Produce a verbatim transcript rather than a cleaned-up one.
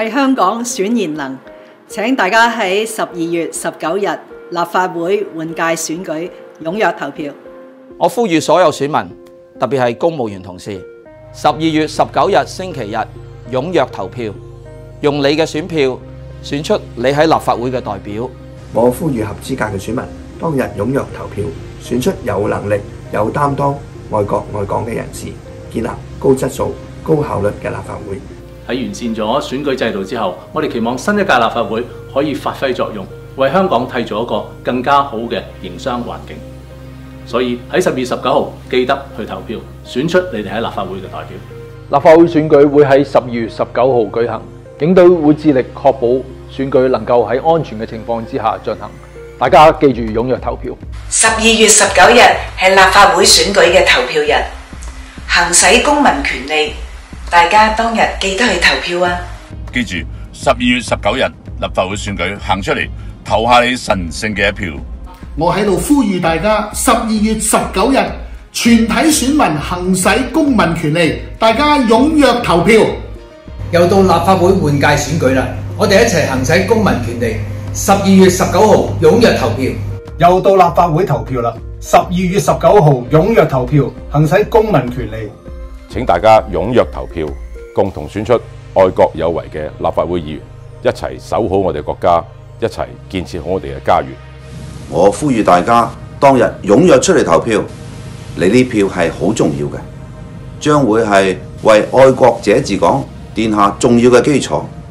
為香港選賢能，請大家喺十二月十九日立法會換屆選舉踴躍投票。 我呼籲所有選民，特別係公務員同事，十二月十九日星期日踴躍投票，用你嘅選票選出你喺立法會嘅代表。 我呼籲合資格嘅選民當日踴躍投票，選出有能力、有擔當、愛國愛港嘅人士，建立高質素、高效率嘅立法會。 喺完善咗選舉制度之後，我哋期望新一屆立法會可以發揮作用，為香港締造一個更加好嘅營商環境。所以喺十二月十九號記得去投票，選出你哋喺立法會嘅代表。 立法會選舉會喺十二月十九號舉行，警隊會致力確保選舉能夠喺安全嘅情況之下進行。大家記住踴躍投票。 十二月十九日係立法會選舉嘅投票日，行使公民權利，大家當日記得去投票啊！ 記住，十二月十九日立法會選舉行出嚟，投下你神聖嘅一票。 我喺度呼籲大家，十二月十九日全體選民行使公民權利，大家踴躍投票。 又到立法會換屆選舉啦，我哋一齊行使公民權利。十二月十九號踴躍投票。 又到立法會投票啦，十二月十九號踴躍投票，行使公民權利。 請大家踴躍投票，共同選出愛國有為嘅立法會議員，一齊守好我哋國家，一齊建設好我哋嘅家園。 我呼籲大家當日踴躍出嚟投票，你呢票係好重要嘅，將會係為愛國者治港奠下重要嘅基礎。